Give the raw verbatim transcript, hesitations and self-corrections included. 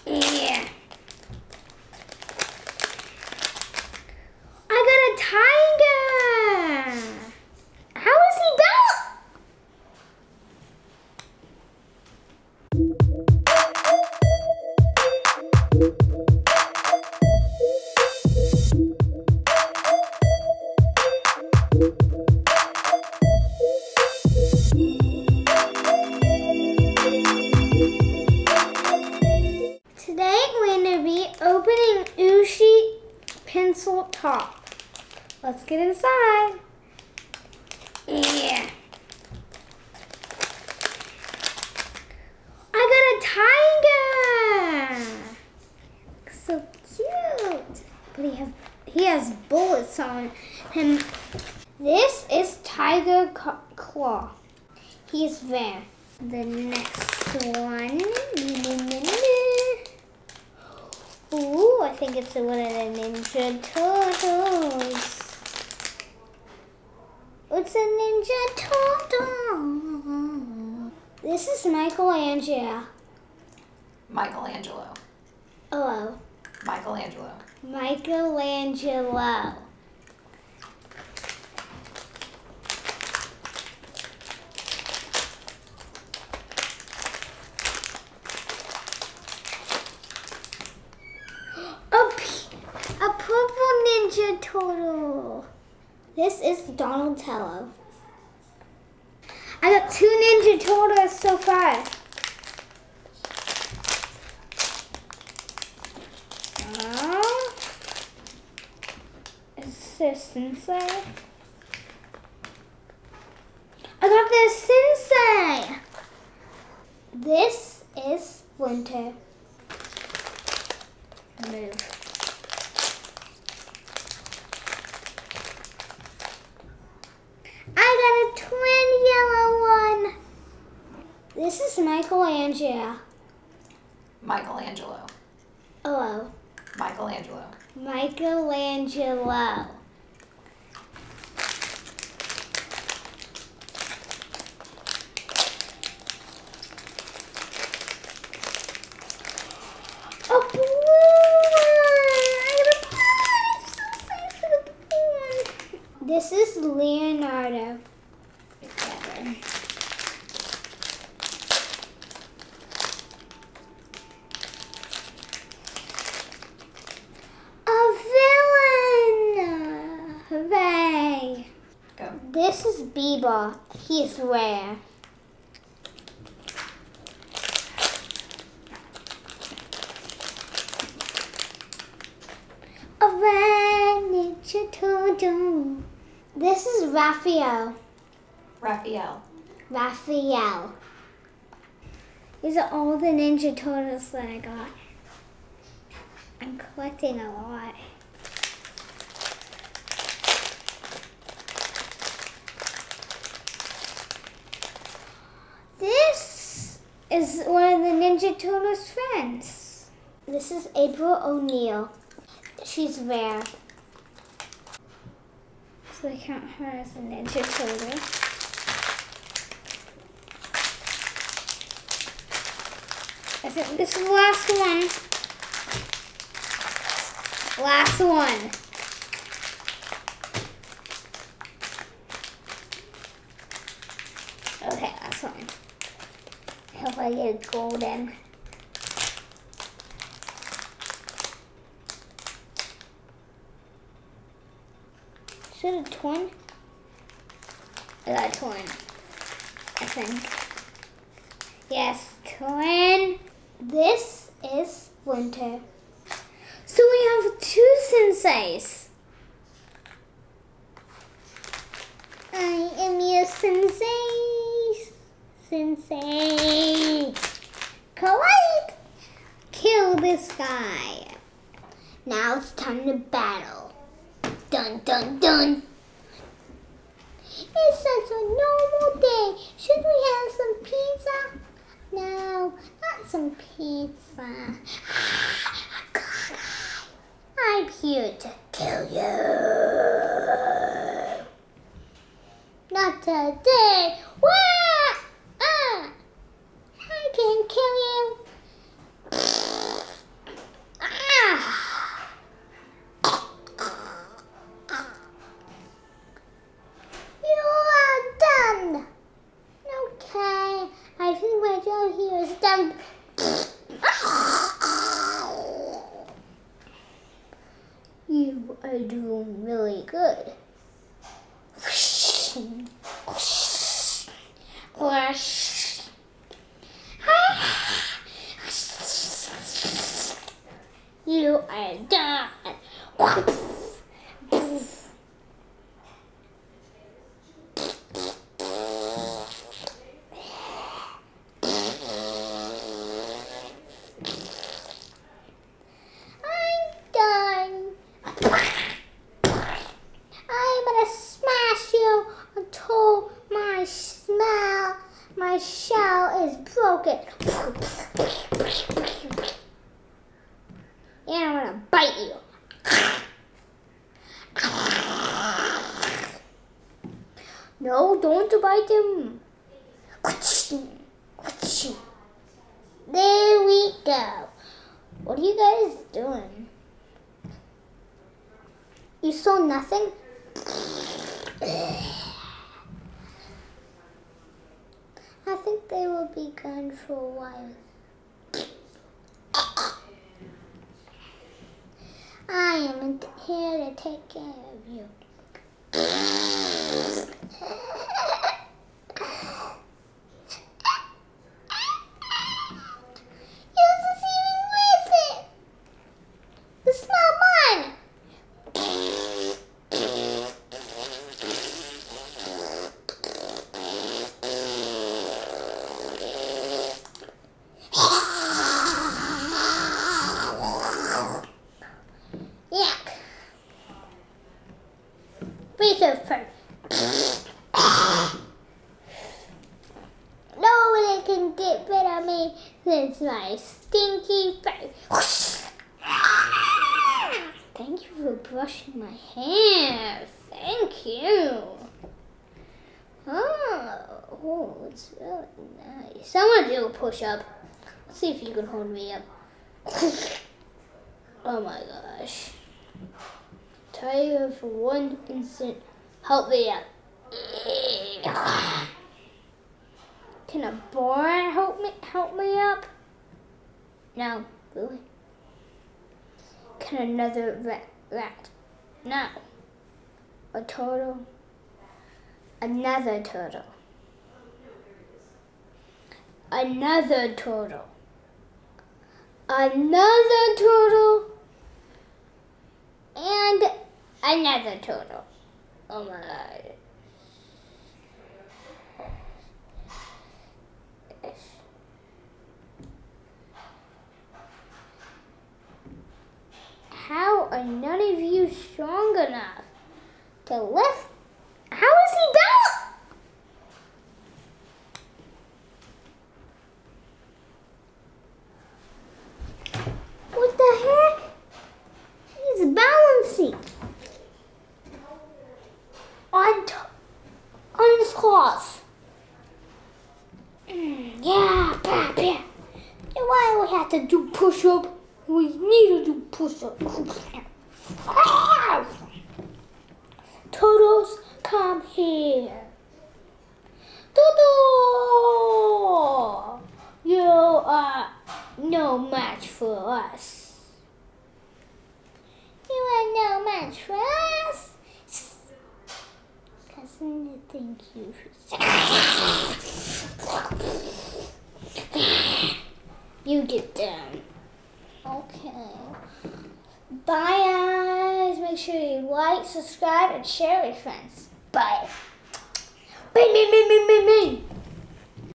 Yeah. I got a tiger. How is he back? Today we're going to be opening Ooshie pencil top. Let's get inside. Yeah. I got a tiger. So cute. But he have he has bullets on him. This is Tiger Claw. He's there. The next one. Ooh, I think it's one of the Ninja Turtles. It's a Ninja Turtle. This is Michelangelo. Michelangelo. Oh. Michelangelo. Michelangelo. A purple Ninja Turtle. This is Donatello. I got two Ninja Turtles so far. Oh. Is there Sensei? I got the Sensei. This is Splinter. Move. I got a twin yellow one. This is Michelangelo. Michelangelo. Oh. Michelangelo. Michelangelo. A blue one. I got a blue one. I'm so excited for the blue one. This is Leonardo. A villain! Hooray! Go. This is Bebop. He's rare. A red Ninja Turtle. This is Raphael. Raphael. Raphael. These are all the Ninja Turtles that I got. I'm collecting a lot. This is one of the Ninja Turtles' friends. This is April O'Neil. She's rare. So I count her as a Ninja Turtle. I think this is the last one. Last one. Okay, last one. I hope I get golden. Should a twin? I got a twin, I think. Yes, twin. This is Splinter. So we have two senseis. I am your sensei. Sensei. Collide. Kill this guy. Now it's time to battle. Dun dun dun. It's such a normal day. Should we have some pizza? No, not some pizza. I'm here to kill you. Not today. Wah! Ah! I can kill you. You are doing really good. You are done. My shell is broken. And I'm gonna bite you. No, don't bite him. There we go. What are you guys doing? You saw nothing? I think they will be gone for a while. I am here to take care of you. Yours is even worth it. It's not mine. Piece of fur. Nobody can get rid of me since my stinky fur. Thank you for brushing my hair. Thank you. Oh, oh, it's really nice. Someone do a push-up. Let's see if you can hold me up. Oh my gosh. Tired for one instant. Help me up. Can a barn help me help me up? No, really. Can another rat rat? No. A turtle? Another turtle. Another turtle. Another turtle. And another turtle. Oh my god. How are none of you strong enough to lift? How is he balanced? What the heck? He's balancing on t on his claws. Mm, yeah, bah, bah. Why do we have to do push-up? We need to do push-up. Turtles, come here. Turtle, you are no match for us. You are no match for us. Cousin, thank you. You get down. Okay. Bye, guys. Make sure you like, subscribe, and share with friends. Bye. Bye, me, me, me, me, me.